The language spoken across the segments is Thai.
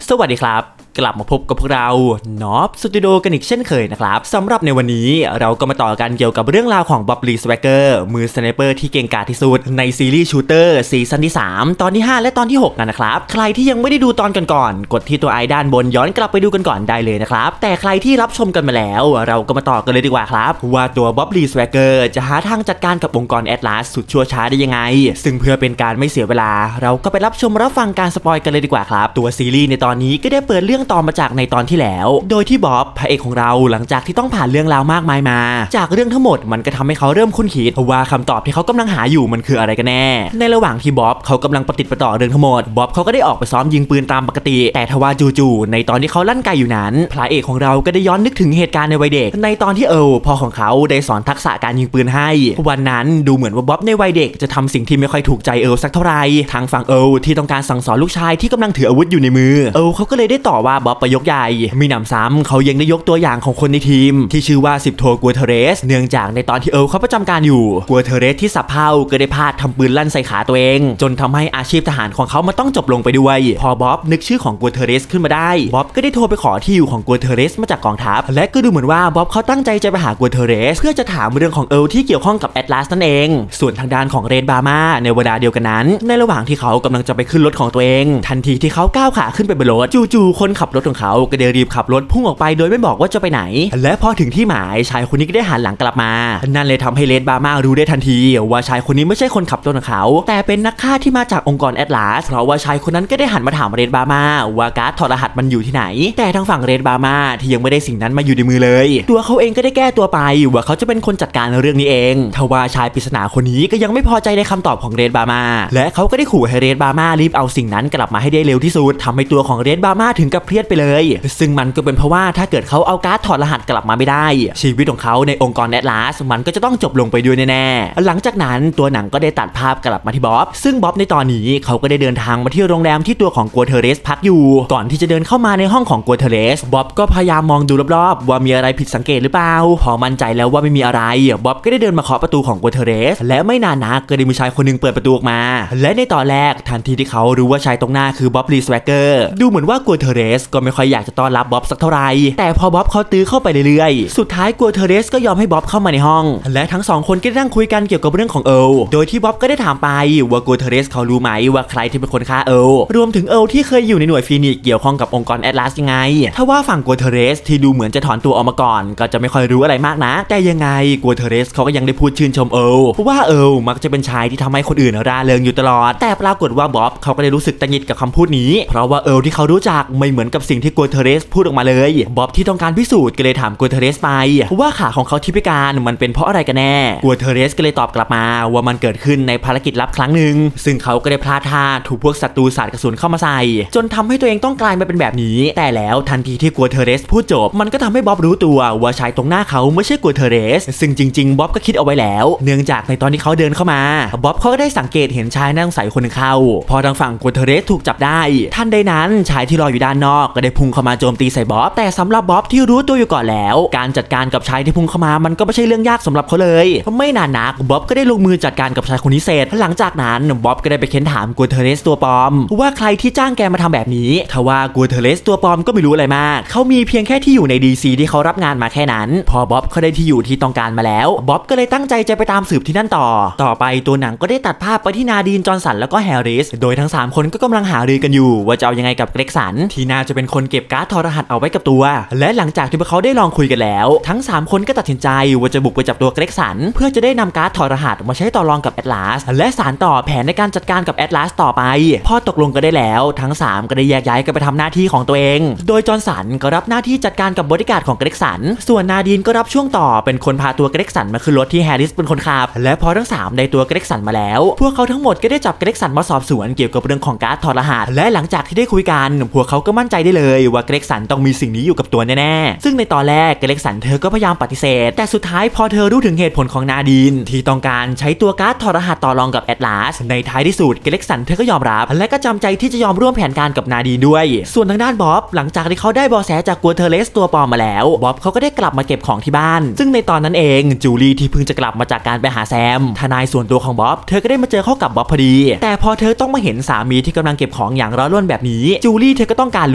สวัสดีครับกลับมาพบกับพวกเรานอฟสตูดิโอกันอีกเช่นเคยนะครับสำหรับในวันนี้เราก็มาต่อกันเกี่ยวกับเรื่องราวของบ๊อบลีสแวกเกอร์มือสไนเปอร์ที่เก่งกาจที่สุดในซีรีส์ชูเตอร์ซีซั่นที่3ตอนที่5และตอนที่6กันนะครับใครที่ยังไม่ได้ดูตอนก่อนๆกดที่ตัวไอด้านบนย้อนกลับไปดูกันก่อนได้เลยนะครับแต่ใครที่รับชมกันมาแล้วเราก็มาต่อกันเลยดีกว่าครับว่าตัวบ๊อบลีสแวกเกอร์จะหาทางจัดการกับองค์กรแอตลาสสุดชั่วช้าได้ยังไงซึ่งเพื่อเป็นการไม่เสียเวลาเราก็ไปรับชมรับฟังการสปอยกันเลยดีกว่าครับตัวซีรีส์ในตอนนี้ก็ได้เปิดเรื่องต่อมาจากในตอนที่แล้วโดยที่บ๊อบพระเอกของเราหลังจากที่ต้องผ่านเรื่องราวมากมายมาจากเรื่องทั้งหมดมันก็ทำให้เขาเริ่มคุ้นคิดว่าคำตอบที่เขากำลังหาอยู่มันคืออะไรกันแน่ในระหว่างที่บ๊อบเขากำลังประติดประต่อเรื่องทั้งหมดบ๊อบเขาก็ได้ออกไปซ้อมยิงปืนตามปกติแต่ทว่าจู่ๆในตอนที่เขาลั่นไกอยู่นั้นพระเอกของเราก็ได้ย้อนนึกถึงเหตุการณ์ในวัยเด็กในตอนที่พ่อของเขาได้สอนทักษะการยิงปืนให้วันนั้นดูเหมือนว่าบ๊อบในวัยเด็กจะทำสิ่งที่ไม่ค่อยถูกใจสักเท่าไหร่ทางฝั่งที่ต้องการสั่งสอนลูกชายที่กำลังถืออาวุธอยู่ในมือเขาก็เลยได้ต่อว่าบ๊อบไปยกใหญ่มีหนำซ้ำเขายังได้ยกตัวอย่างของคนในทีมที่ชื่อว่า10 โทกัวเทเรสเนื่องจากในตอนที่เขาประจำการอยู่กัวเทเรสที่สับเพ่าก็ได้พลาดทำปืนลั่นใส่ขาตัวเองจนทำให้อาชีพทหารของเขามาต้องจบลงไปด้วยพอบ๊อบนึกชื่อของกัวเทเรสขึ้นมาได้บ๊อบก็ได้โทรไปขอที่อยู่ของกัวเทเรสมาจากกองทัพและก็ดูเหมือนว่าบ๊อบเขาตั้งใจจะไปหากัวเทเรสเพื่อจะถามเรื่องของที่เกี่ยวข้องกับแอตลาสนั่นเองส่วนทางด้านของเรนบาร์มาในเวลาเดียวกันนั้นในระหว่างที่เขากำลังจะไปขึ้นรถของตัวเองทันทีที่เขาก้าวขาขึ้นไปบนรถจู่ๆคนขับรถของเขาก็ได้รีบขับรถพุ่งออกไปโดยไม่บอกว่าจะไปไหนและพอถึงที่หมายชายคนนี้ก็ได้หันหลังกลับมานั่นเลยทำให้เรนบาร์มารู้ได้ทันทีว่าชายคนนี้ไม่ใช่คนขับรถของเขาแต่เป็นนักฆ่าที่มาจากองค์กรแอตลาสเพราะว่าชายคนนั้นก็ได้หันมาถามเรนบาร์มาว่าการ์ดถอดรหัสมันอยู่ที่ไหนแต่ทางฝั่งเรนบาร์มาที่ยังไม่ได้สิ่งนั้นมาอยู่ในมือเลยตัวเขาเองก็ได้แก้ตัวไปว่าเขาจะเป็นคนจัดการเรื่องนี้เองทว่าชายปริศนาคนนี้ก็ยังไม่พอใจในคำตอบของเรนบาร์มาและเขาก็ได้ขู่ให้เรนบาร์มารีบเอาสิ่งนั้นกลับมาให้ได้เร็วที่สุดทำให้ตัวของเรนบาร์มาถึงกับเครียดไปเลยซึ่งมันก็เป็นเพราะว่าถ้าเกิดเขาเอาการ์ดถอดรหัสกลับมาไม่ได้ชีวิตของเขาในองค์กรแอตลาสมันก็จะต้องจบลงไปด้วยแน่ๆหลังจากนั้นตัวหนังก็ได้ตัดภาพกลับมาที่บ๊อบซึ่งบ๊อบในตอนนี้เขาก็ได้เดินทางมาที่โรงแรมที่ตัวของกัวเทเรสพักอยู่ก่อนที่จะเดินเข้ามาในห้องของกัวเทเรสบ๊อบก็พยายามมองดูรอบๆว่ามีอะไรผิดสังเกตหรือเปล่าพอมั่นใจแล้วว่าไม่มีอะไรบ๊อบก็ได้เดินมาเคาะประตูของกัวเทเรสและไม่นานนักก็ได้มีชายคนนึงเปิดประตูออกมาและในตอนแรกทันทีที่เขารู้ว่าชายตรงหน้าคือบ๊อบลีสแวกเกอร์ดูเหมือนว่ากัวเทเรสก็ไม่ค่อยอยากจะต้อนรับบ๊อบสักเท่าไหร่แต่พอบ๊อบเขาตื้อเข้าไปเรื่อยๆสุดท้ายกัวเทเรสก็ยอมให้บ๊อบเข้ามาในห้องและทั้งสองคนก็ได้นั่งคุยกันเกี่ยวกับเรื่องของโดยที่บ๊อบก็ได้ถามไปว่ากัวเทเรสเขารู้ไหมว่าใครที่เป็นคนฆ่ารวมถึงที่เคยอยู่ในหน่วยฟีนิกซ์เกี่ยวข้องกับองค์กรแอตลาสยังไงถ้าว่าฝั่งกัวเทเรสที่ดูเหมือนจะถอนตัวออกมาก่อนก็จะไม่ค่อยรู้อะไรมากนะแต่ยังไงกัวเทเรสเขาก็ยังได้พูดชื่นชมว่ามักจะเป็นชายที่ทำให้คนอื่นร่าเริงอยู่ตลอดแต่ปรากฏว่าบ๊อบเขาก็ได้รู้สึกตังหิดกับคำพูดนี้เพราะว่าที่เขารู้จักไม่เหมือนกับสิ่งที่กัวเทเรสพูดออกมาเลยบ๊อบที่ต้องการพิสูจน์ก็เลยถามกัวเทเรสไปว่าขาของเขาที่พิการมันเป็นเพราะอะไรกันแน่กัวเทเรสก็เลยตอบกลับมาว่ามันเกิดขึ้นในภารกิจลับครั้งหนึ่งซึ่งเขาก็ได้พลาดท่าถูกพวกศัตรูสาดกระสุนเข้ามาใส่จนทำให้ตัวเองต้องกลายมาเป็นแบบนี้แต่แล้วทันทีที่กัวเทเรสพูดจบมันก็ทำให้บ๊อบรู้ตัวว่าชายตรงหน้าเขาไม่ใช่กัวเทเรสซึ่งจริงๆบ๊อบก็คิดเอาไว้แล้วเนื่องจากในตอนที่เขาเดินเข้ามาบ๊อบเขาก็ได้สังเกตเห็นชายนั่งใส่คนหนึ่งเข้าพอทางฝั่งกัวเทเรสถูกจับได้ทันใดนั้นชายที่รออยู่ด้านนอกก็ได้พุ่งเข้ามาโจมตีใส่บ๊อบแต่สำหรับบ๊อบที่รู้ตัวอยู่ก่อนแล้วการจัดการกับชายที่พุ่งเข้ามามันก็ไม่ใช่เรื่องยากสำหรับเขาเลยไม่นานนักบ๊อบก็ได้ลงมือจัดการกับชายคนนี้เสร็จหลังจากนั้นบ๊อบก็ได้ไปเค้นถามกัวเทเรสตัวปลอมว่าใครที่จ้างแกมาทำแบบนี้ทว่ากัวเทเรสตัวปลอมก็ไม่รู้อะไรมากเขามีเพียงแค่ที่อยู่ใน DC ที่เขารับงานมาแค่นั้นพอบ๊อบเขาได้ที่อยู่ที่ต้องการมาแล้วบ๊อบก็เลยตั้งใจจะไปตามสืบที่นั่นต่อไปตัวหนังก็ได้ตัดภาพไปที่นาดีนจอห์นสันแล้วก็แฮร์ริสโดยทั้ง3คนก็กำลังหารือกันอยู่ว่าจะเอายังไงกับเกร็กสันที่น่าจะเป็นคนเก็บการ์ดถอดรหัสเอาไว้กับตัวและหลังจากที่พวกเขาได้ลองคุยกันแล้วทั้ง3คนก็ตัดสินใจว่าจะบุกไปจับตัวเกร็กสันเพื่อจะได้นำการ์ดถอดรหัสมาใช้ต่อรองกับแอตลาสและสานต่อแผนในการจัดการกับแอตลาสต่อไปพอตกลงกันได้แล้วทั้ง3ก็ได้แยกย้ายกันไปทำหน้าที่ของตัวเองโดยจอห์นสันก็รับหน้าที่จัดการกับบริการของเกร็กสันส่วนนาดีนก็รับช่วงต่อเป็นคนพาตัวเกร็กสันมาขึ้นรถที่แฮร์ริสเป็นคนขับและพอทั้ง3ได้ตัวเกร็กสันมาแล้วพวกเขาทั้งหมดก็ได้จับเกร็กสันมาสอบสวนเกี่ยวกับเรื่องของการ์ดถอดรหัสและหลังจากที่ได้คุยกันพวกเขาก็มั่นใจได้เลยว่าเกร็กสันต้องมีสิ่งนี้อยู่กับตัวแน่ๆซึ่งในตอนแรกเกร็กสันเธอก็พยายามปฏิเสธแต่สุดท้ายพอเธอรู้ถึงเหตุผลของนาดีนที่ต้องการใช้ตัวการ์ดถอดรหัสต่อรองกับแอตลาสในท้ายที่สุดเกร็กสันเธอก็ยอมรับและก็จำใจที่จะยอมร่วมแผนการกับนาดีนด้วยส่วนทางด้านบ๊อบหลังจากที่เขาได้เบาะแสจากกัวเทเรสตัวปลอมมาแล้วบ๊อบเขาก็ได้กลับมาเก็บของที่บ้านซึ่งในตอนนั้นเองจูลี่ที่เพิ่งจะกลับมาจากการไปหาแซมทนายส่วนตัวของบ๊อบเธอก็ได้มาเจอเข้ากับบ๊อบพอดีแต่พอเธอต้องมาเห็นสามีที่กำลังเก็บของอย่างร้อนรุ่นแบบนี้จูลี่เธอก็ต้องการรู้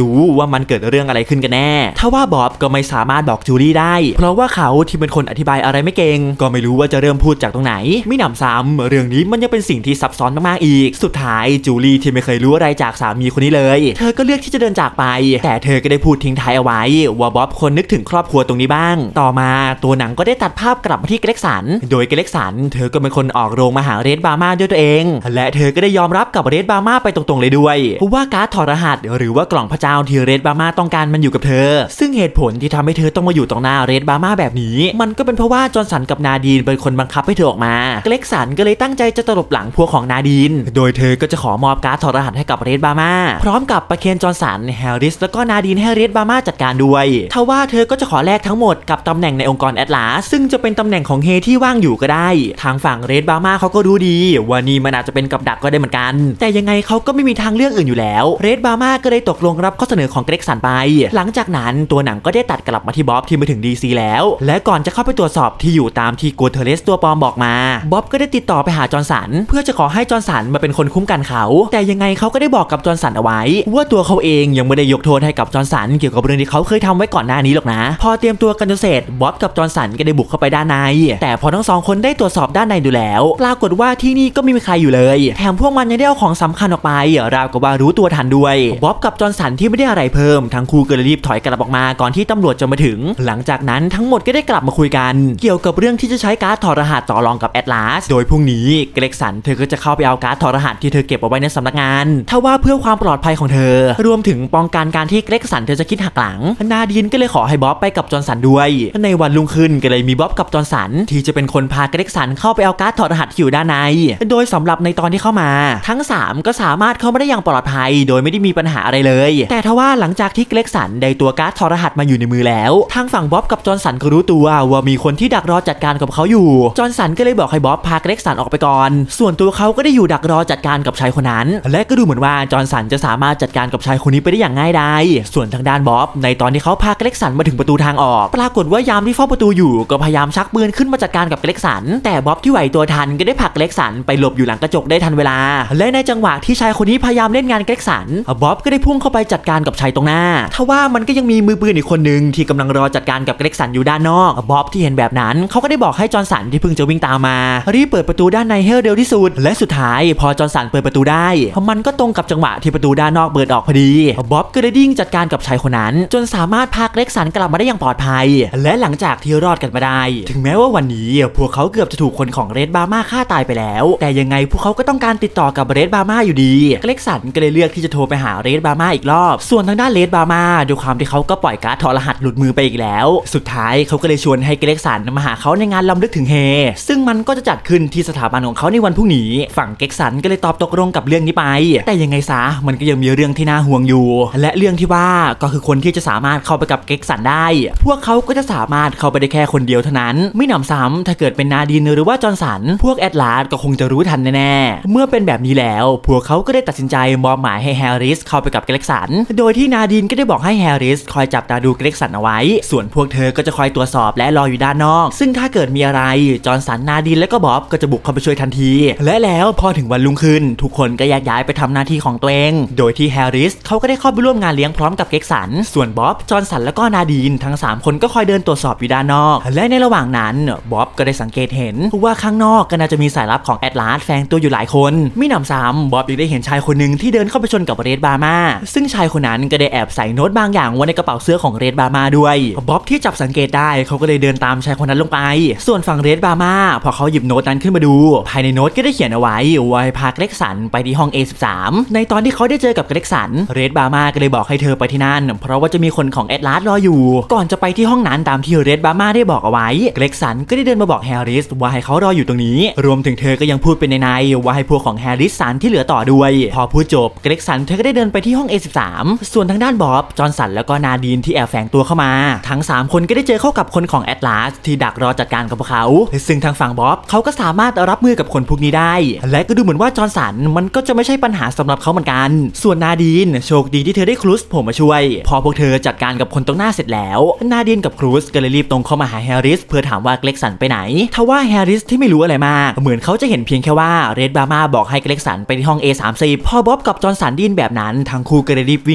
รู้ว่ามันเกิดเรื่องอะไรขึ้นกันแน่ถ้าว่าบ๊อบก็ไม่สามารถบอกจูลี่ได้เพราะว่าเขาที่เป็นคนอธิบายอะไรไม่เก่งก็ไม่รู้ว่าจะเริ่มพูดจากตรงไหนไม่หนำซ้ำเรื่องนี้มันยังเป็นสิ่งที่ซับซ้อนมากๆอีกสุดท้ายจูลี่ที่ไม่เคยรู้อะไรจากสามีคนนี้เลยเธอก็เลือกที่จะเดินจากไปแต่เธอก็ได้พูดทิ้งท้ายเอาไว้ว่าบ๊อบคนนึกถึงครอบครัวตรงนี้บ้างต่อมาตัวหนังก็ได้ตัดภาพกลับมาที่เกร็กสันโดยเกร็กสันเธอก็เป็นคนออกโรงมาหาเรดบาร์มาด้วยตัวเองและเธอก็ได้ยอมรับกับเรดบาร์มาไปตรงๆเลยด้วยเพราะว่าการ์ดถอดรหัสหรือว่ากล่องพระเจ้าที่เรดบาร์มาต้องการมันอยู่กับเธอซึ่งเหตุผลที่ทำให้เธอต้องมาอยู่ตรงหน้าเรดบาร์มาแบบนี้มันก็เป็นเพราะว่าจอห์นสันกับนาดีนเป็นคนบังคับให้เธอออกมาเกร็กสันก็เลยตั้งใจจะตลบหลังพวกของนาดีนโดยเธอก็จะขอมอบการ์ดถอดรหัสให้กับเรดบาร์มาพร้อมกับประเคนจอห์นสันแฮร์ริสแล้วก็นาดีนให้เรดบาร์มาจัดการด้วยทว่าเธอก็จะขอแลกทั้งหมดกับตำแหน่งในองค์กรแอตลาสซึ่งจะเป็นตำแหน่งของเฮที่ว่างอยู่ก็ได้ทางฝั่งเรดบาร์มาเขาก็รู้ดีว่านี่มันอาจจะเป็นกับดักก็ได้เหมือนกันแต่ยังไงเขาก็ไม่มีทางเลือกอื่นอยู่แล้วเรดบาร์มาก็เลยตกลงรับข้อเสนอของเกร็กสันไปหลังจากนั้นตัวหนังก็ได้ตัดกลับมาที่บ๊อบที่มาถึง DC แล้วและก่อนจะเข้าไปตรวจสอบที่อยู่ตามที่โกเทเลสตัวปลอมบอกมาบ๊อบก็ได้ติดต่อไปหาจอห์นสันเพื่อจะขอให้จอห์นสันมาเป็นคนคุ้มกันเขาแต่ยังไงเขาก็ได้บอกกับจอห์นสันเอาไว้ว่าตัวเขาเองยังไม่ได้ยกโทษให้กับจอห์นสันเกี่ยวกับเรื่องที่เขาเคยทำไว้ก่อนหน้านี้หรอกนะพอเตรียมตัวกันจนเสร็จบ๊อบกับจอห์นสันก็ได้บุกเข้าไปด้านในแต่พอทั้งสองคนได้ตรวจสอบด้านในดูแล้วปรากฏว่าที่นี่ก็ไม่มีใครอยู่เลยแถมพวกมันยังได้เอาของสำคัญออกไปราวกับว่ารู้ตัวทันด้วยบ๊อบกับจอห์นสันที่ไม่ได้อะไรเพิ่มทั้งคู่ก็เลยรีบถอยกลับออกมาก่อนที่ตำรวจจะมาถึงหลังจากนั้นทั้งหมดก็ได้กลับมาคุยกันเกี่ยวกับเรื่องที่จะใช้การ์ดถอดรหัสต่อรองกับแอตลาสโดยพรุ่งนี้เกร็กสันเธอก็จะเข้าไปเอาการ์ดถอดรหัสที่เธอเก็บเอาไว้ในสำนักงานทว่าเพื่อความปลอดภัยของเธอรวมถึงป้องกันการที่เกร็กสันเธอจะคิดหักหลังนาดีนก็เลยขอให้บ๊อบไปกับจอห์นสันด้วยในวันรุ่งขึ้นก็เลยมีบ๊อบกับจอห์นสันที่จะเป็นคนพาเกร็กสันเข้าไปเอาการ์ดถอดรหัสที่อยู่ด้านในโดยสำหรับในตอนที่เข้ามาทั้ง3ก็สามารถเข้ามาได้อย่างปลอดภัยโดยไม่ได้มีปัญหาอะไรเลยแต่ทว่าหลังจากที่เกร็กสันได้ตัวการ์ดถอดรหัสมาอยู่ในมือแล้วทางฝั่งบ๊อบกับจอห์นสันก็รู้ตัวว่ามีคนที่ดักรอจัดการกับเขาอยู่จอห์นสันก็เลยบอกให้บ๊อบพาเกร็กสันออกไปก่อนส่วนตัวเขาก็ได้อยู่ดักรอจัดการกับชายคนนั้นและก็ดูเหมือนว่าจอห์นสันจะสามารถจัดการกับชายคนนี้ไปได้อย่างง่ายดายส่วนทางด้านบ๊อบในตอนที่เขาพาเกร็กสันมาถึงประตูทางออกปรากฏว่ายามที่เฝ้าประตูอยู่ก็พยายามชักปืนขึ้นมาจัดการกับเกร็กสันแต่บ๊อบที่ไหวตัวทันก็ได้ผลักเกร็กสันไปหลบอยู่หลังกระจกได้ทันเวลาและในจังหวะที่ชายคนนี้พยายามเล่นงานเกร็กสันบ๊อบก็ได้พุ่งเข้าไปจัดการกับชายตรงหน้าทว่ามันก็ยังมีมือปืนอีกคนนึงที่กำลังรอจัดการกับเกร็กสันอยู่ด้านนอกบ๊อบที่เห็นแบบนั้นเขาก็ได้บอกให้จอห์นสันที่เพิ่งจะวิ่งตามมารีบเปิดประตูด้านในให้เร็วที่สุดและสุดท้ายพอจอห์นสันเปิดประตูได้มันก็ตรงกับจังหวะที่ประตูด้านนอกเปิดออกพอดีบ๊อบก็ได้ดิ้งจัดการกับชายคนนั้นจนสามารถพาเกร็กสันกลับมาได้อย่างปลอดภัยและหลังจากที่รอดกันมาได้ถึงแม้ว่าวันนี้พวกเขาเกือบจะถูกคนของเรดบาร์มาฆ่าตายไปแล้วแต่ยังไงพวกเขาก็ต้องการติดต่อกับเรดบาร์มาอยู่ดีเกร็กสันก็เลยเลือกที่จะโทรไปหาเรดบาร์มาอีกรอบส่วนทางด้านเรดบาร์มาด้วยความที่เขาก็ปล่อยการ์ดถอดรหัสหลุดมือไปอีกแล้วสุดท้ายเขาก็เลยชวนให้เกร็กสันมาหาเขาในงานรำลึกถึงเฮซึ่งมันก็จะจัดขึ้นที่สถาบันของเขาในวันพรุ่งนี้ฝั่งเกร็กสันก็เลยตอบตกลงกับเรื่องนี้ไปแต่ยังไงซะมันก็ยังมีเรื่องที่น่าห่วงอยู่และเรื่องที่ว่าก็คือคนที่จะสามารถเข้าไปกับเกร็กสันได้พวกเขาก็จะสามารถเข้าไปได้แค่คนเดียวเท่านั้นไม่หนำซ้ำถ้าเกิดเป็นนาดีนหรือว่าจอห์นสันพวกแอตลาสก็คงจะรู้ทันแน่ๆเมื่อเป็นแบบนี้แล้วพวกเขาก็ได้ตัดสินใจมอบหมายให้แฮร์ริสเข้าไปกับเกร็กสันโดยที่นาดีนก็ได้บอกให้แฮร์ริสคอยจับตาดูเกร็กสันเอาไว้ส่วนพวกเธอก็จะคอยตรวจสอบและรออยู่ด้านนอกซึ่งถ้าเกิดมีอะไรจอห์นสันนาดีนและก็บ๊อบก็จะบุกเข้าไปช่วยทันทีและแล้วพอถึงวันรุ่งขึ้นทุกคนก็แยกย้ายไปทำหน้าที่ของตัวเองโดยที่แฮร์ริสเขาก็ได้เข้าไปร่วมงานเลี้ยงพร้อมกับเกร็กสันส่วนบ๊อบจอห์นสันและก็นาดีนทั้ง3คนก็คอยเดินตรวจสอบอยู่ด้านนอกและในระหว่างนั้นบ๊อบก็ได้สังเกตเห็นว่าข้างนอกก็น่าจะมีสายลับของแอตลาสแฝงตัวอยู่หลายคนไม่หนำซ้ำบ๊อบยังได้เห็นชายคนหนึ่งที่เดินเข้าไปชนกับเรดบาร์มาซึ่งชายคนนั้นก็ได้แอบใส่โน้ตบางอย่างไว้ในกระเป๋าเสื้อของเรดบาร์มาด้วยบ๊อบที่จับสังเกตได้เขาก็เลยเดินตามชายคนนั้นลงไปส่วนฝั่งเรดบาร์มาพอเขาหยิบโน้ตนั้นขึ้นมาดูภายในโน้ตก็ได้เขียนเอาไว้ว่าให้พาเกร็กสันไปที่ห้อง A13 ในตอนที่เขาได้เจอกับเกร็กสันเรดบาร์มาก็เลยบอกให้เธอไปที่นั่นเพราะว่าจะมีคนของแอตลาสรออยู่ก่อนจะไปที่ห้องนั้นตามที่เรดบาร์มาได้บอกเอาไว้เกร็กสันก็ได้เดินมาบอกแฮร์ริสว่าให้เขารออยู่ตรงนี้รวมถึงเธอก็ยังพูดเป็นในว่าให้พวกของแฮร์ริสสันที่เหลือต่อด้วยพอพูดจบเกร็กสันเธอก็ได้เดินไปที่ห้อง A13 ส่วนทางด้านบ๊อบจอห์นสันแล้วก็นาดีนที่แอบแฝงตัวเข้ามาทั้ง3คนก็ได้เจอเข้ากับคนของแอตลาสที่ดักรอจัดการกับพวกเขาซึ่งทางฝั่งบ๊อบเขาก็สามารถรับมือกับคนพวกนี้ได้และก็ดูเหมือนว่าจอห์นสันมันก็จะไม่ใช่ปัญหาสำหรับเขาเหมือนกันส่วนนาดีนโชคดีที่เธอได้ครูซผมมาช่วยพอพวกเธอจัดการกับคนตรงหน้าเสร็จแล้วนาดีนกับครูซก็เลยรีบตรงเข้ามาหาแฮร์ริสเพื่อถามว่าเกร็กสันไปไหนทว่าแฮร์ริสที่ไม่รู้อะไรมากเหมือนเขาจะเห็นเพียงแค่ว่าเรดบาร์มาบอกให้เกร็กสันไปที่ห้อง A30 พอบ๊อบกับจอห์นสันดิ้นแบบนั้นทั้งคู่ก็เลยรีบวิ่ง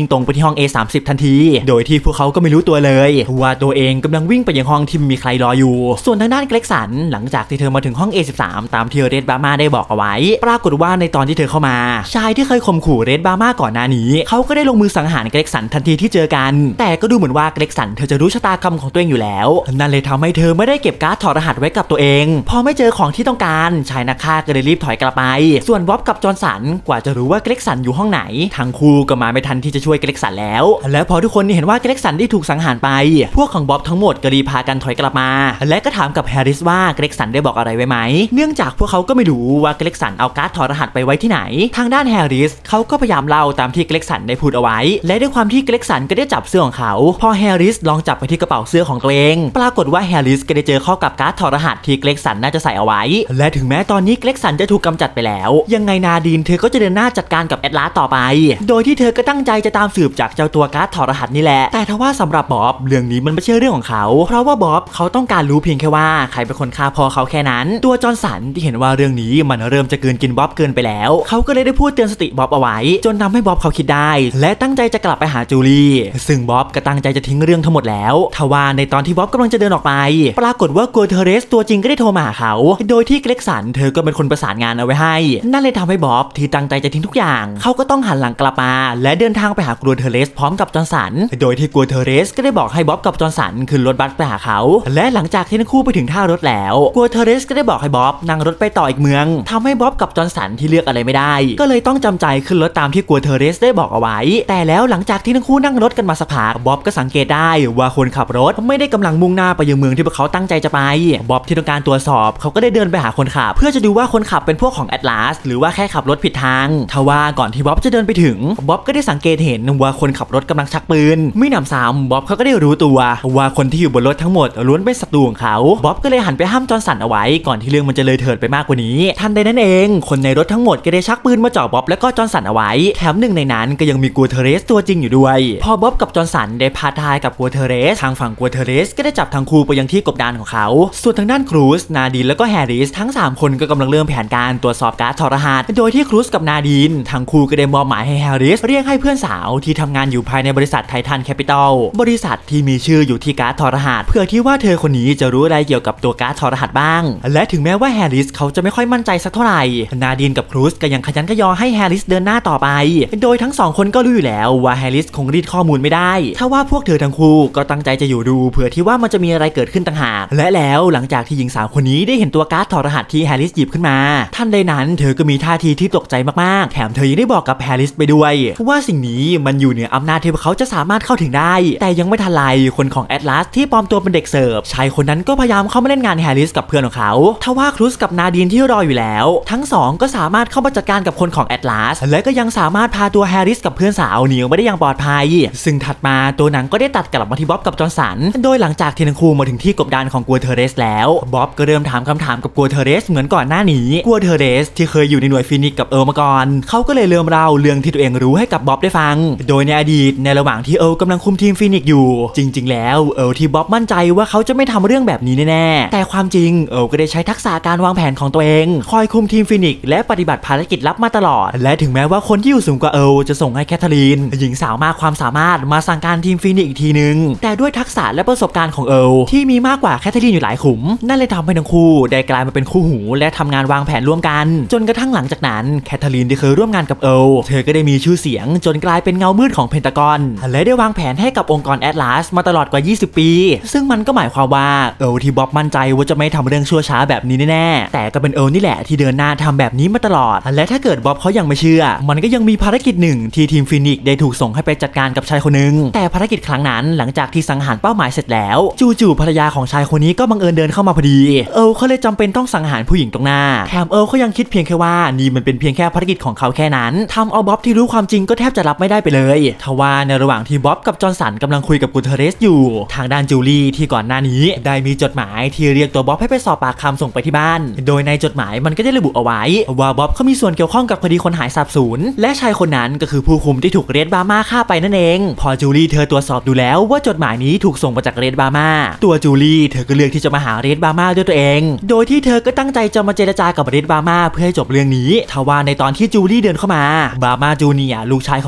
วิ่งตรงไปที่ห้อง A30 ทันทีโดยที่พวกเขาก็ไม่รู้ตัวเลยว่าตัวเองกำลังวิ่งไปยังห้องที่มีใครรออยู่ส่วนทางด้านเกร็กสันหลังจากที่เธอมาถึงห้อง A13 ตามที่เรดบาร์มาได้บอกเอาไว้ปรากฏว่าในตอนที่เธอเข้ามาชายที่เคยข่มขู่เรดบาร์มาก่อนหน้านี้เขาก็ได้ลงมือสังหารเกร็กสันทันทีที่เจอกันแต่ก็ดูเหมือนว่าเกร็กสันเธอจะรู้ชะตากรรมของตัวเองอยู่แล้วนั่นเลยทำให้เธอไม่ได้เก็บการ์ดถอดรหัสไว้กับตัวเองพอไม่เจอของที่ต้องการชายนักฆ่าก็เลยรีบถอยกลับไปส่วนบ๊อบกับจอห์นสันกว่าจะรู้ว่าเกร็กสันอยู่ห้องไหนทั้งคู่ก็มาไม่ทันที่จะช่วยเกร็กสันแล้วและพอทุกคนเห็นว่าเกร็กสันได้ถูกสังหารไปพวกของบ๊อบทั้งหมดก็รีบพากันถอยกลับมาและก็ถามกับแฮร์ริสว่าเกร็กสันได้บอกอะไรไว้ไหมเนื่องจากพวกเขาก็ไม่รู้ว่าเกร็กสันเอาการ์ดถอดรหัสไปไว้ที่ไหนทางด้านแฮร์ริสเขาก็พยายามเล่าตามที่เกร็กสันได้พูดเอาไว้และด้วยความที่เกร็กสันก็ได้จับเสื้อของเขาพอแฮร์ริสลองจับไปที่กระเป๋าเสื้อของตัวเองปรากฏว่าแฮร์ริสก็ได้เจอเข้ากับการ์ดถอดรหัสที่เกร็กสันน่าจะใส่เอาไว้และถึงแม้ตอนนี้เกร็กสันจะถูกกำจัดไปแล้วยังไงนาดีนเธอก็จะเดินหน้าจัดการกับแอตลาสต่อไปโดยที่เธอก็ตั้งใจจะตามสืบจากเจ้าตัวการ์ดถอดรหัสนี่แหละแต่ทว่าสำหรับบ๊อบเรื่องนี้มันไม่ใช่เรื่องของเขาเพราะว่าบ๊อบเขาต้องการรู้เพียงแค่ว่าใครเป็นคนฆ่าพ่อเขาแค่นั้นตัวจอห์นสันที่เห็นว่าเรื่องนี้มันเริ่มจะเกินกินบ๊อบเกินไปแล้วเขาก็เลยได้พูดเตือนสติบ๊อบเอาไว้จนทำให้บ๊อบเขาคิดได้และตั้งใจจะกลับไปหาจูลี่ซึ่งบ๊อบก็ตั้งใจจะทิ้งเรื่องทั้งหมดแล้วทว่าในตอนที่บ๊อบกำลังจะเดินออกไปปรากฏว่ากัวเทเรสตัวจริงก็ได้โทรมาหาเขาโดยที่เกร็กสันเธอก็เป็นคนประสานงานเอาไว้ให้นั่นเลยทำให้บ๊อบที่ตั้งใจจะทิ้งทุกอย่างเขาก็ต้องหันหลังกลับมาและเดินทางไปหากัวเทเรสพร้อมกับจอห์นสันโดยที่กัวเทเรสก็ได้บอกให้บ๊อบกับจอห์นสันขึ้นรถบัสไปหาเขาและหลังจากที่ทั้งคู่ไปถึงท่ารถแล้วกัวเทเรสก็ได้บอกให้บ๊อบนั่งรถไปต่ออีกเมืองทำให้บ๊อบกับจอห์นสันที่เลือกอะไรไม่ได้ก็เลยต้องจำใจขึ้นรถตามที่กัวเทเรสได้บอกเอาไว้แต่แล้วหลังจากที่ทั้งคู่นั่งรถกันมาสักพักบ๊อบก็สังเกตได้ว่าคนขับรถไม่ได้กำลังมุ่งหน้าไปยังเมืองที่พวกเขาตั้งใจจะไปบ๊อบที่ต้องการตรวจสอบเขาก็ได้เดินไปหาคนขับเพื่อจะดูว่าคนขับเป็นพวกของแอตลาสหรือว่าแค่ขับรถผิดทางทว่าก่อนที่บ๊อบจะเดินไปถึงบ๊อบก็ได้สังเกตเห็นว่าคนขับรถกำลังชักปืนไม่หนำซ้ำบ๊อบเขาก็ได้รู้ตัวว่าคนที่อยู่บนรถทั้งหมดล้วนเป็นศัตรูของเขาบ๊อบก็เลยหันไปห้ามจอห์นสันเอาไว้ก่อนที่เรื่องมันจะเลยเถิดไปมากกว่านี้ทันใดนั้นเองคนในรถทั้งหมดก็ได้ชักปืนมาจ่อบ๊อบและก็จอห์นสันเอาไว้แถมหนึ่งในนั้นก็ยังมีกัวเทเรสตัวจริงอยู่ด้วยพอบ๊อบกับจอห์นสันได้พาทายกับกัวเทเรสทางฝั่งกัวเทเรสก็ได้จับทั้งคู่ไปยังที่กบดานของเขาส่วนทางด้านครูซนาดีนแล้วก็แฮร์ริสทั้ง3คนก็กำลังเริ่มแผนการตรวจสอบการ์ดถอดรหัสโดยที่ครูซกับนาดีนทั้งคู่ก็ได้มอบหมายให้แฮร์ริสเรียกให้เพื่อนสาวที่ทำงานอยู่ภายในบริษัทไททันแคปิตอลบริษัทที่มีชื่ออยู่ที่การ์ดถอดรหัสเพื่อที่ว่าเธอคนนี้จะรู้อะไรเกี่ยวกับตัวการ์ดถอดรหัสบ้างและถึงแม้ว่าแฮร์ริสเขาจะไม่ค่อยมั่นใจสักเท่าไหร่นาดีนกับครูซก็ยังขยันขยอให้แฮร์ริสเดินหน้าต่อไปโดยทั้ง2คนก็รู้อยู่แล้วว่าแฮร์ริสคงรีดข้อมูลไม่ได้ถ้าว่าพวกเธอทั้งคู่ก็ตั้งใจจะอยู่ดูเผื่อที่ว่ามันจะมีอะไรเกิดขึ้นต่างหากและแล้วหลังจากที่หญิงสาวคนนี้ได้เห็นตัวการ์ดถอดรหัสที่แฮร์ริสหยิบขึ้นมาทันใดนั้นเธอก็มีท่าทีที่ตกใจมากๆแถมเธอยังได้บอกกับแฮร์ริสไปด้วยว่าสิ่งนี้มันอยู่เหนืออำนาจที่พวกเขาจะสามารถเข้าถึงได้แต่ยังไม่ทันไรคนของแอตลาสที่ปลอมตัวเป็นเด็กเสิร์ฟชายคนนั้นก็พยายามเข้ามาเล่นงานแฮร์ริสกับเพื่อนของเขาทว่าครูซกับนาดีนที่รออยู่แล้วทั้ง2ก็สามารถเข้ามาจัดการกับคนของแอตลาสและก็ยังสามารถพาตัวแฮร์ริสกับเพื่อนสาวหนีออกมาได้อย่างปลอดภัยซึ่งถัดมาตัวหนังก็ได้ตัดกลับมาที่บ๊อบกับจอห์นสันโดยหลังจากที่ทั้งคู่มาถึงที่กบดานของกัวเทเรสแล้วบ๊อบก็เริ่มถามคำถามกับกัวเทเรสเหมือนก่อนหน้านี้กัวเทเรสที่เคยอยู่ในหน่วยฟินิกกับมาก่อนเขาก็เลยเริ่มเล่าเรื่องที่ตัวเองรู้ให้กับบ๊อบได้ฟังโดยในอดีตในระหว่างที่กำลังคุมทีมฟินิกอยู่จริงๆแล้วที่บ๊อบมั่นใจว่าเขาจะไม่ทำเรื่องแบบนี้แน่ๆแต่ความจริงก็ได้ใช้ทักษะการวางแผนของตัวเองคอยคุมทีมฟินิกและปฏิบัติภารกิจลับมาตลอดและถึงแม้ว่าคนที่อยู่สูงกว่าจะส่งให้แคทเธอรีนหญิงสาวมากความสามารถมาสั่งการทีมฟินิกอีกทีนึงแต่ด้วยทักษะและประสบการณ์ของที่มีมากกว่าแคทเธอรีนอยู่หลายขุมนั่นเลยทำให้ทั้งคู่ได้กลายมาเป็นคู่หูและทำงานวางแผนร่วมกันจนกระทั่งหลังจากนั้นแคทเธอรีนที่เคยร่วมงานกับเธอก็ได้มีชื่อเสียงจนกลายเป็นเงามืดของเพนตากอนและได้วางแผนให้กับองค์กรแอตลาสมาตลอดกว่า20ปีซึ่งมันก็หมายความว่าที่บ๊อบมั่นใจว่าจะไม่ทำเรื่องชั่วช้าแบบนี้แน่ๆแต่ก็เป็นนี่แหละที่เดินหน้าทำแบบนี้มาตลอดและถ้าเกิดบ๊อบเขายังไม่เชื่อมันก็ยังมีภารกิจหนึ่งที่ทีมฟินิกได้ถูกส่งให้ไปจัดการกับชายคนนึงแต่ภารกิจครั้งนั้นหลังจากที่สังหารเป้าหมายเสร็จแล้วจู่ๆภรรยาของชายคนนี้ก็บังเอิญเดินเข้ามาพอดีเขาเลยจำเป็นต้องสังหารผู้หญิงตรงหน้าแถมเขายังคิดเพียงแค่ว่านี่มันเป็นเพียงแค่ภารกิจของเขาแค่นั้นทำเอาบ๊อบที่รู้ความจริงก็แทบจะรับไม่ได้ไปเลยทว่าในระหว่างที่บ๊อบกับจอห์นสันกำลังคุยกับกัวเทเรสอยู่ทางด้านจูลี่ที่ก่อนหน้านี้ได้มีจดหมายที่เรียกตัวบ๊อบให้ไปสอบปากคำส่งไปที่บ้านโดยในจดหมายมันก็ได้ระบุเอาไว้ว่าบ๊อบเขามีส่วนเกี่ยวข้องกับคดีคนหายสาบสูญและชายคนนั้นก็คือผู้คุมที่ถูกเรดบาร์มาฆ่าไปนั่นเองพอจูลี่เธอตรวจสอบดูแล้วว่าจดหมายนี้ถูกส่งมาจากเรดบาร์มาตัวจูลี่เธอก็เลือกที่จะมาหาเรดบาร์มาด้วยตัวเองโดยที่เธอก็ตั้งใจจะมาเจรจากับเรดบาร์มาเพื่อให้จบเรื่องนี้ทว่าในตอนที่จูลี่เดินเข้ามาบาร์มาจูเนียร์ลูกชายของเรดก็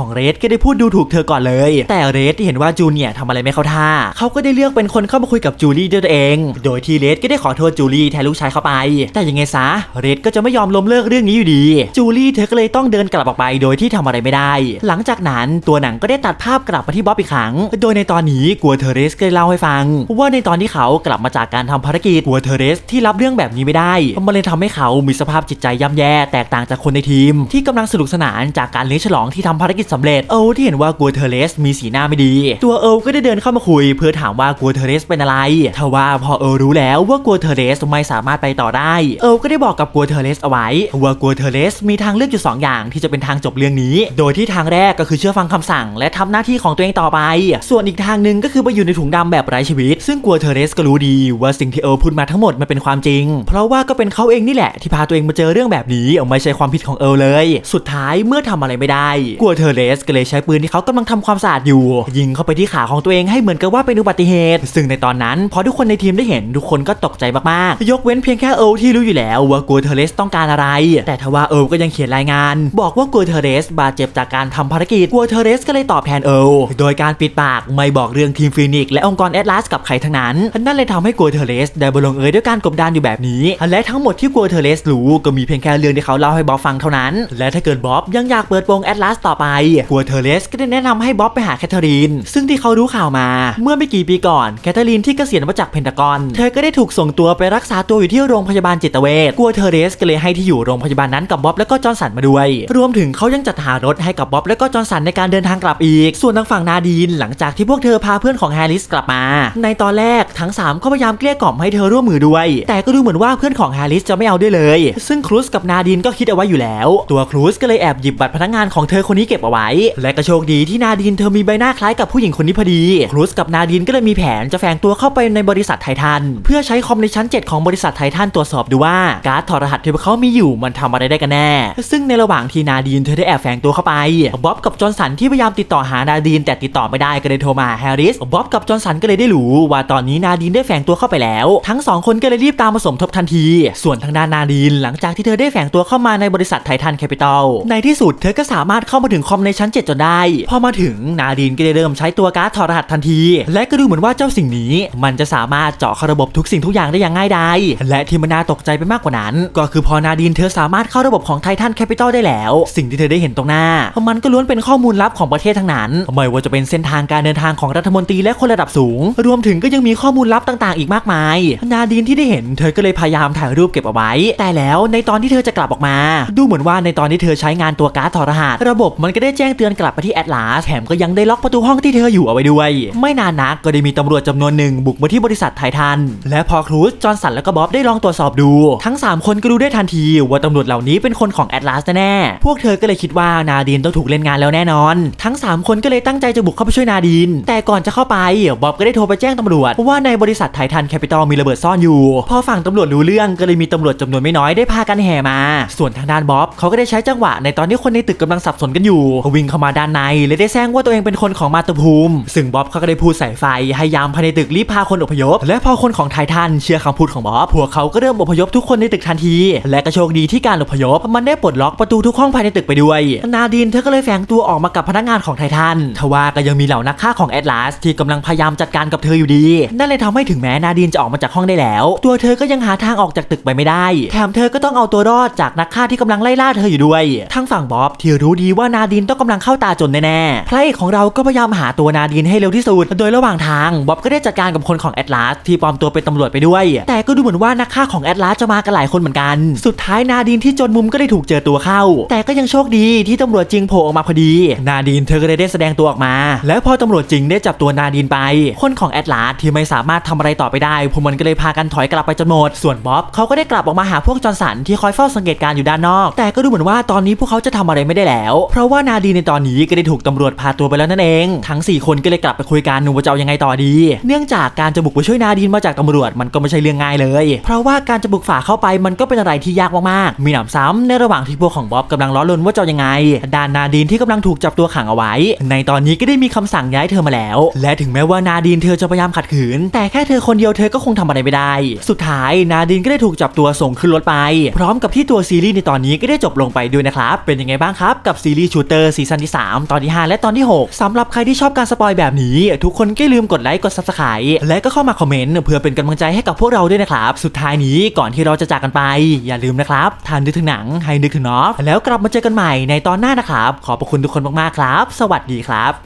ก็ได้พูดดูถูกเธอก่อนเลยแต่เรดที่เห็นว่าจูเนียร์ทำอะไรไม่เข้าท่าเขาก็ได้เลือกเป็นคนเข้ามาคุยกับจูลี่ด้วยตัวเองโดยที่เรดก็ได้ขอโทษจูลี่แทนลูกชายเข้าไปแต่ยังไงซะเรดก็จะไม่ยอมล้มเลิกเรื่องนี้อยู่ดีจูลี่เธอก็เลยต้องเดินกลับออกไปโดยที่ทำอะไรไม่ได้หลังจากนั้นตัวหนังก็ได้ตัดภาพกลับมาที่บ๊อบอีกครั้งโดยในตอนนี้กัวเทเรสก็เล่าให้ฟังว่าในตอนที่เขากลับมาจากการทำภารกิจกัวเทเรสที่รับเรื่องแบบนี้ไม่ได้มันเลยทำให้เขามีสภาพจิตใจย่ำแย่แตกต่างจากคนในทีมที่กำลังสนุกสนานจากการเลี้ยงฉลองที่ทำภารกิจสำเร็จที่เห็นว่ากัวเทเรสมีสีหน้าไม่ดีตัวก็ได้เดินเข้ามาคุยเพื่อถามว่ากัวเทเรสเป็นอะไรทว่าพอรู้แล้วว่ากัวเทเรสไม่สามารถไปต่อได้ก็ได้บอกกับกัวเทเรสเอาไว้ว่ากัวเทเรสมีทางเลือกอยู่2อย่างที่จะเป็นทางจบเรื่องนี้โดยที่ทางแรกก็คือเชื่อฟังคำสั่งและทำหน้าที่ของตัวเองต่อไปส่วนอีกทางหนึ่งก็คือไปอยู่ในถุงดำแบบไร้ชีวิตซึ่งกัวเทเรสก็รู้ดีว่าสิ่งที่พูดมาทั้งหมดมันเป็นความจริงเพราะว่าก็เป็นเขาเองนี่แหละที่พาตัวเองมาเจอเรื่องแบบนี้ไม่ใช่ความผิดของเลยสุดท้ายเมื่อทำอะไรไม่ได้กัวเทเรสก็เลยใช้ปืนที่เขากำลังทำความสะอาดอยู่ยิงเข้าไปที่ขาของตัวเองให้เหมือนกับว่าเป็นอุบัติเหตุซึ่งในตอนนั้นพอทุกคนในทีมได้เห็นทุกคนก็ตกใจมากๆยกเว้นเพียงแค่ที่รู้อยู่แล้วว่ากัวเทเรสต้องการอะไรแต่ทว่าก็ยังเขียนรายงานบอกว่ากัวเทเรสบาดเจ็บจากการทำภารกิจกัวเทเรสก็เลยตอบแทนโดยการปิดปากไม่บอกเรื่องทีมฟีนิกซ์และองค์กรแอตลาสกับใครทั้งนั้นนั่นเลยทำให้กัวเทเรสได้บลงด้วยการกบดานอยู่แบบนี้และทั้งหมดที่กัวเทเรสรู้ก็มีเพียงแค่เรื่องที่เขาเล่าให้บ๊อบฟังเท่านั้นและถ้าเกิดบ๊อบยังอยากเปิดโปงแอตลาสต่อไปกัวเทเรสก็ได้แนะนำให้บ๊อบไปหาแคทเธอรีนซึ่งที่เขารู้ข่าวมาเมื่อไม่กี่ปีก่อนแคทเธอรีนที่เกษียณมาจากเพนทากอนเธอก็ได้ถูกส่งตัวไปรักษาตัวอยู่ที่โรงพยาบาลจิตเวชกัวเทเรสก็เลยให้ที่อยู่โรงพยาบาลนั้นกับบ๊อบและก็จอห์นสันมาด้วยรวมถึงเขายังจัดหารถให้กับบ๊อบและก็จอห์นสันในการเดินทางกลับอีกส่วนทางฝั่งนาดีนหลังจากที่พวกเธอพาเพื่อนของแฮร์ริสกลับมาในตอนแรกทั้ง3ก็พยายามเกลี้ยกล่อมให้เธอร่วมมือด้วยแต่ก็ดูเหมือนว่าเพื่อนของแฮร์ริสจะไม่เอาด้วยเลยซึ่งครูซกับนาดีนก็คิดเอาไว้อยู่แล้วตัวครูซก็เลยแอบหยิบบัตรพนักงานของเธอคนนี้เก็บเอาไว้และก็โชคดีที่นาดีนเธอมีใบหน้าคล้ายกับผู้หญิงคนนี้พอดีครูซกับนาดีนก็เลยมีแผนจะแฝงตัวเข้าไปในบริษัทไททันเพื่อใช้คอมในชั้น7ของบริษัทไททันตรวจสอบดูว่าการ์ดถอดรหัสที่พวกเขามีอยู่มันทำอะไรได้กันแน่ซึ่งในระหว่างที่นาดีนเธอได้แอบแฝงตัวเข้าไปบ๊อบกับจอห์นสันที่พยายามติดต่อหานาดีนแต่ติดต่อไม่ได้ก็เลยโทรมาแฮร์ริสบ๊อบกับจอห์นสันก็เลยได้รู้ว่าตอนนี้นาดีนได้แฝงตัวเข้าไปแล้วทั้ง2คนก็เลยรีบตามมาสมทบทันทีส่วนทางด้านนาดีนหลังจากที่เธอได้แฝงตัวเข้ามาในบริษัทไททันแคปิตอลในที่สุดเธอก็สามารถเข้ามาถึงคอมในชั้น7จนได้พอมาถึงนาดีนก็ได้เริ่มใช้ตัวการ์ดถอดรหัสทันทีและก็ดูเหมือนว่าเจ้าสิ่งนี้มันจะสามารถเจาะเข้าระบบทุกสิ่งทุกอย่างได้อย่างง่ายดายและที่มันน่าตกใจไปมากกว่านั้นก็คือพอนาดีนเธอสามารถเข้าระบบของไททันแคปิตอลได้แล้วสิ่งที่เธอได้เห็นตรงหน้ามันก็ล้วนเป็นข้อมูลลับของประเทศทั้งนั้นไม่ว่าจะเป็นเส้นทางการเดินทางของรัฐมนตรีและคนระดับสูงรวมถึงก็ยังมีข้อมูลลับต่างๆอีกมากมายนาดีนที่ได้เห็นเธอก็เลยพยายามถ่ายรูปเก็บเอาไว้แต่แล้วในตอนที่เธอจะกลับออกมาดูเหมือนว่าในตอนที่เธอใช้งานตัวการ์ดถอดรหัสระบบมันก็ได้แจ้งเตือนกลับไปที่แอตลาสแถมก็ยังได้ล็อกประตูห้องที่เธออยู่เอาไว้ด้วยไม่นานนักก็ได้มีตำรวจจำนวนหนึ่งบุกมาที่บริษัทไททันและพอครูซจอห์นสันและก็บ๊อบได้ลองตรวจสอบดูทั้ง3คนก็รู้ได้ทันทีว่าตำรวจเหล่านี้เป็นคนของแอตลาสแน่ๆพวกเธอก็เลยคิดว่านาดีนต้องถูกเล่นงานแล้วแน่นอนทั้ง3คนก็เลยตั้งใจจะบุกเข้าไปช่วยนาดีนแต่ก่อนจะเข้าไปบ๊อบก็ได้โทรไปแจ้งตำรวจว่าในบริษัทไททันแคปิตอลมีระเบิดซ่อนอยู่พอฝั่งตำรวจรู้เรื่องก็เลยมีตำรวจจำนวนไม่น้อยได้พากันแห่มาส่วนทางด้านบ๊อบเขาก็ได้ใช้จังหวะในตอนที่คนในตึกกำลังสับสนกันอยู่วิ่งเข้ามาด้านในและได้แซงว่าตัวเองเป็นคนของมาตุภูมิซึ่งบ๊อบเขาก็ได้พูดใส่ไฟให้ยามภายในตึกรีบพาคนอพยพและพอคนของไททันเชื่อคำพูดของบ๊อบพวกเขาก็เริ่มอพยพทุกคนในตึกทันทีและก็โชคดีที่การอพยพมันได้ปลดล็อกประตูทุกห้องภายในตึกไปด้วยนาดีนเธอก็เลยแฝงตัวออกมากับพนักงานของไททันทว่าก็ยังมีเหล่านักฆ่าของแอตลาสที่กำลังพยายามจัดการกับเธออยู่ดีนั่นเลยทำให้ถึงแม้นาดีนจะออกมาจากห้องได้แล้วตัวเธอก็ยังหาทางออกจากตึกไปไม่ได้แถมเธอก็ต้องเอาตัวรอดจากนักฆ่าที่กำลังไล่ล่าเธออยู่ด้วยทั้งฝั่งบ๊อบที่รู้ดีว่านาดีนต้องกำลังเข้าตาจนแน่ๆพระเอกของเราก็พยายามหาตัวนาดีนให้เร็วที่สุดโดยระหว่างทางบ๊อบก็ได้จัดการกับคนของแอตลาสที่ปลอมตัวเป็นตำรวจไปด้วยแต่ก็ดูเหมือนว่านักฆ่าของแอตลาสจะมากันหลายคนเหมือนกันสุดท้ายนาดีนที่จนมุมก็ได้ถูกเจอตัวเข้าแต่ก็ยังโชคดีที่ตำรวจจริงโผล่ออกมาพอดีนาดีนเธอก็ได้แสดงตัวออกมาแล้วพอตำรวจจริงได้จับตัวนาดีนไปคนของแอตลาสที่ไม่สามารถทำอะไรต่อไปได้พวกมันก็เลยพากันถอยกลับไปจนหมดส่วนบ๊อบเขาก็ได้กลับออกมาหาพวกจอห์นสันที่คอยเฝ้าสังเกตการอยู่ด้านนอกแต่ก็ดูเหมือนว่าตอนนี้พวกเขาจะทำอะไรไม่ได้แล้วเพราะว่านาดีนในตอนนี้ก็ได้ถูกตำรวจพาตัวไปแล้วนั่นเองทั้ง4คนก็เลยกลับไปคุยกันว่าจะเอายังไงต่อดีเนื่องจากการจะบุกไปช่วยนาดีนมาจากตำรวจมันก็ไม่ใช่เรื่องง่ายเลยเพราะว่าการจะบุกฝ่าเข้าไปมันก็เป็นอะไรที่ยากมากๆมีหนำซ้ำในระหว่างที่พวกของบ๊อบกำลังล้อเล่นว่าจะเอายังไงด้านนาดีนที่กำลังถูกจับตัวขังเอาไว้ในตอนนี้ก็ได้มีคำสั่งย้ายเธอมาแล้วและถึงแม้ว่านาดีนเธอจะพยายามขัดขืนแต่แค่เธอคนเดียวเธอก็คงทำอะไรไม่ได้สุดท้ายนาดีนก็ได้ถูกจับตัวส่งขึ้นรถไปพร้อมกับที่ตัวซีรีส์ในตอนนี้ก็ได้จบลงไปด้วยนะครับเป็นยังไงบ้างครับกับซีรีส์ชูเตอร์ซีซั่นที่ 3ตอนที่5และตอนที่6สำหรับใครที่ชอบการสปอยแบบนี้ทุกคนก็ลืมกดไลค์กด Subscribe และก็เข้ามาคอมเมนต์เพื่อเป็นกำลังใจให้กับพวกเราด้วยนะครับสุดท้ายนี้ก่อนที่เราจะจากกันไปอย่าลืมนะครับถ้านึกถึงหนังให้นึกถึงน็อปแล้วกลับมาเจอกันใหม่ในตอนหน้านะครับขอบพระคุณทุกคนมากๆครับสวัสดีครับ